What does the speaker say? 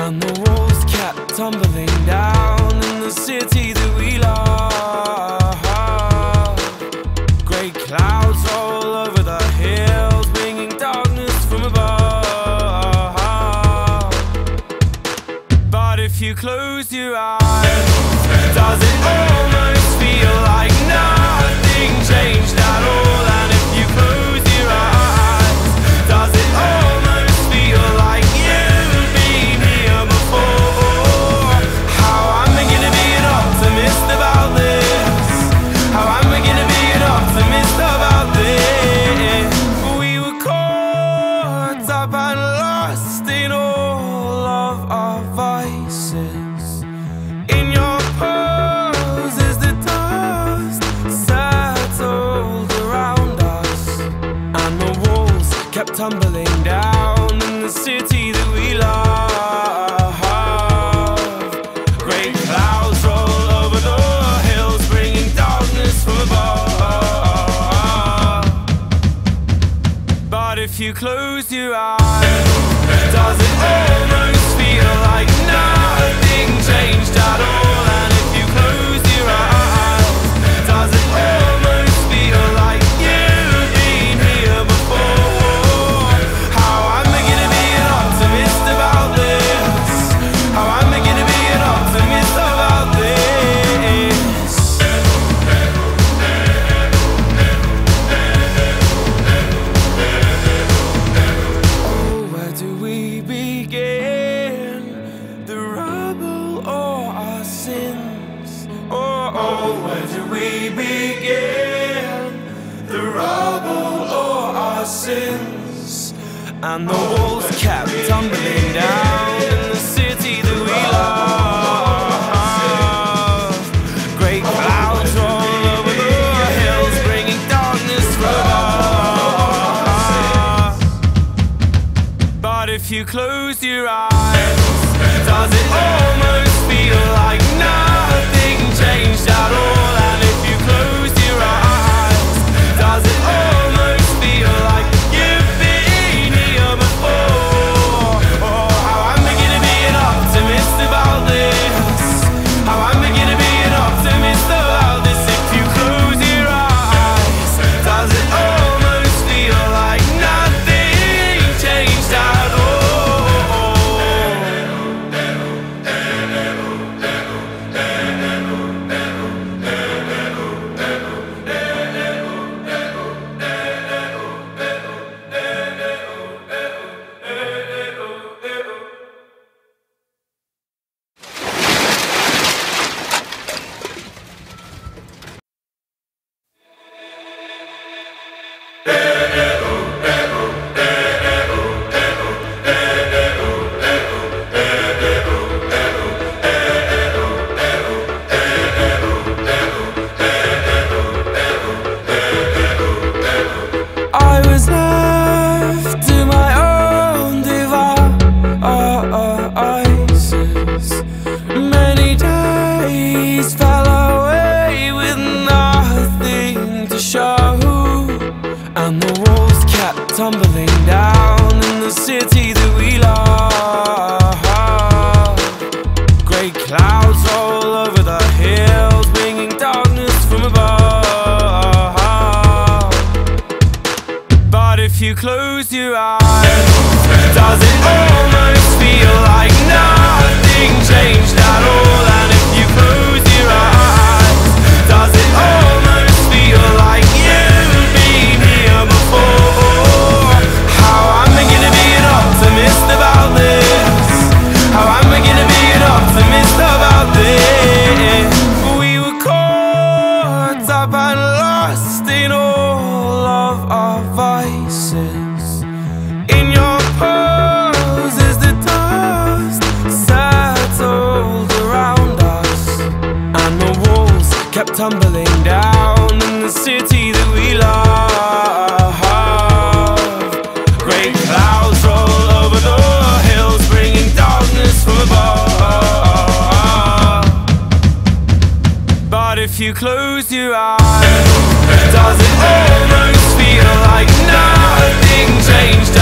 and the walls kept tumbling down in the city that we love. Grey clouds roll over the hills, bringing darkness from above. But if you close your eyes, does it almost feel like nothing changed at all? And if you close your eyes, does it almost feel like you've been here before? How am I gonna be an optimist about this? How am I gonna be an optimist about this? We were caught up and lost in all of our vices. In your pose as the dust settled around us, and the walls kept tumbling down in the city that we love. Great clouds roll over the hills, bringing darkness from above. But if you close your eyes, does it almost feel like nothing changed at all? And if you close your eyes, does it almost feel like you've been here before? How am I gonna be an optimist about this? How am I gonna be an optimist about this? Oh, where do we begin? The rubble or our sins? Oh, where do we begin? The rubble or our sins? And the walls kept tumbling down in the city that we love. Great clouds roll over the hills, bringing darkness from above. But if you close your eyes, does it almost feel like nothing changed at all? And if you close your eyes, does it almost feel like you've been here before? Oh, how am I gonna be an optimist about this? How am I gonna be an optimist about this? If you close your eyes, does it almost feel like nothing changed at all? I was left to my own devices. Many days fell away with nothing to show, and the walls kept tumbling down in the city that we love. Grey clouds roll over the hills, bringing darkness from above. But if you close your eyes, does it almost feel like nothing changed at all? And if you close your eyes, does it almost feel like you've been here before? How am I gonna be an optimist about this? How am I gonna be an optimist about this? We were caught up and lost in all of our vices. In your pose as the dust settled around us, and the walls kept tumbling down in the city that we love. Great clouds roll over the hills, bringing darkness from above. But if you close your eyes, does it almost feel like nothing changed?